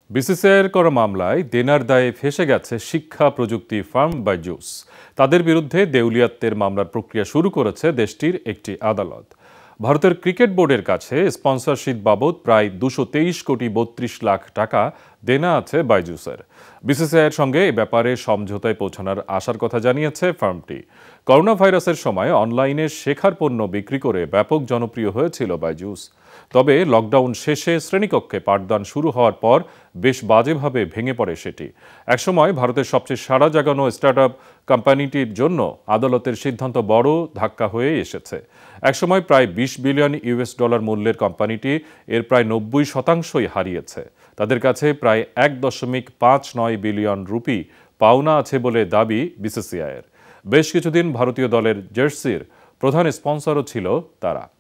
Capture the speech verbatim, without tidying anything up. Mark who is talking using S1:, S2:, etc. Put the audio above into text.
S1: বিসিসিআইয়ের করা মামলায় দেনার দায়ে ফেঁসে গেছে শিক্ষা প্রযুক্তি ফার্ম বাইজুস। তাদের বিরুদ্ধে দেউলিয়াত্বের মামলার প্রক্রিয়া শুরু করেছে দেশটির একটি আদালত। ভারতের ক্রিকেট বোর্ডের কাছে স্পন্সরশিপ বাবদ প্রায় দুশো তেইশ কোটি বত্রিশ লাখ টাকা দেনা আছে বাইজুসের। বিসিসিআইয়ের সঙ্গে এ ব্যাপারে সমঝোতায় পৌঁছানোর আশার কথা জানিয়েছে ফার্মটি। করোনা ভাইরাসের সময় অনলাইনে শেখার পণ্য বিক্রি করে ব্যাপক জনপ্রিয় হয়েছিল বাইজুস। তবে লকডাউন শেষে শ্রেণীকক্ষে পাঠদান শুরু হওয়ার পর বেশ বাজেভাবে ভেঙে পড়ে সেটি। একসময় ভারতের সবচেয়ে সাড়া জাগানো স্টার্টআপ কোম্পানিটির জন্য আদালতের সিদ্ধান্ত বড় ধাক্কা হয়ে এসেছে। একসময় প্রায় বিশ বিলিয়ন ইউএস ডলার মূল্যের কোম্পানিটি এর প্রায় নব্বই শতাংশই হারিয়েছে। তাদের কাছে প্রায় এক দশমিক পাঁচ নয় বিলিয়ন রুপি পাওনা আছে বলে দাবি বিসিসিআইয়ের। বেশ কিছুদিন ভারতীয় দলের জার্সির প্রধান স্পন্সরও ছিল তারা।